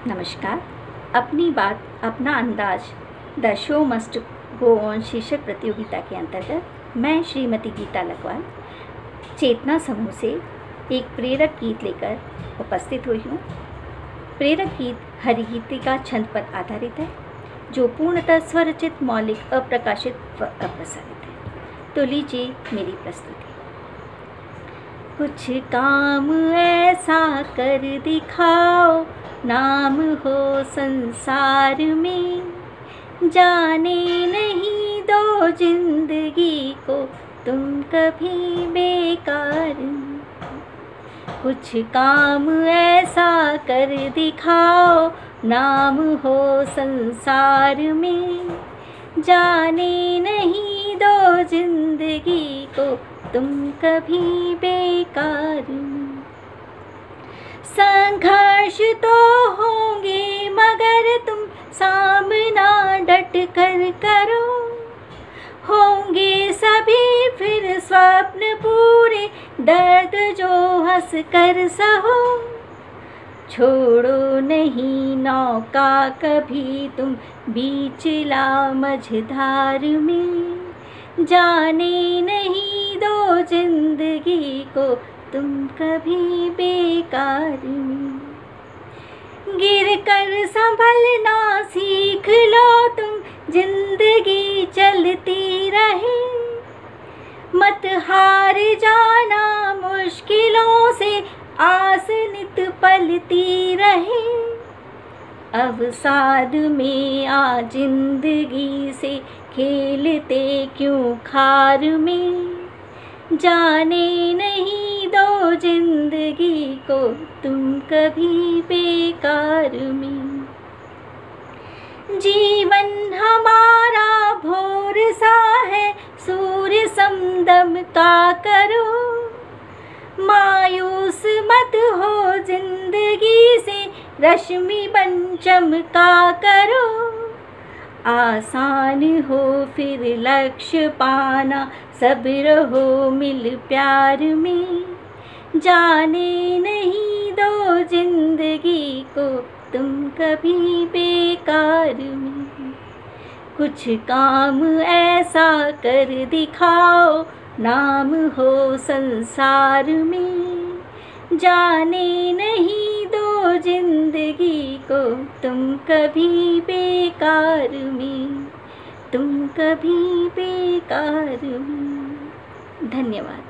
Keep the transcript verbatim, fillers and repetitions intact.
नमस्कार। अपनी बात अपना अंदाज, the show must go on शीर्षक प्रतियोगिता के अंतर्गत मैं श्रीमती गीता लकवाल चेतना समूह से एक प्रेरक गीत लेकर उपस्थित हुई हूँ। प्रेरक गीत हरिगीतिका छंद पर आधारित है, जो पूर्णतः स्वरचित, मौलिक, अप्रकाशित व अप्रसारित है। तो लीजिए मेरी प्रस्तुति। कुछ काम ऐसा कर दिखाओ, नाम हो संसार में, जाने नहीं दो जिंदगी को तुम कभी बेकार। कुछ काम ऐसा कर दिखाओ, नाम हो संसार में, जाने नहीं दो जिंदगी को तुम कभी बेकार। संघर्ष तो होंगे मगर तुम सामना डट कर करो, होंगे सभी फिर स्वप्न पूरे, दर्द जो हंस कर सहो। छोड़ो नहीं नौका कभी तुम बीचला मझधार में, जाने नहीं दो जिंदगी को तुम कभी बेकार। गिर कर संभलना सीख लो तुम, जिंदगी चलती रहे, मत हार जाना मुश्किलों से, आस नित पलती रहे। अवसाद में आ जिंदगी से, खेलते क्यों खार में, जाने नहीं दो जिंदगी को तुम कभी बेकार में। जीवन हमारा भोर सा है, सूर्य समदम का करो, मायूस मत हो जिंदगी से, रश्मि बन चमका करो। आसान हो फिर लक्ष्य पाना, सब्र हो मिल प्यार में, जाने नहीं दो जिंदगी को तुम कभी बेकार में। कुछ काम ऐसा कर दिखाओ, नाम हो संसार में, जाने नहीं दो जिंदगी को तुम कभी बेकार में, तुम कभी बेकार में। धन्यवाद।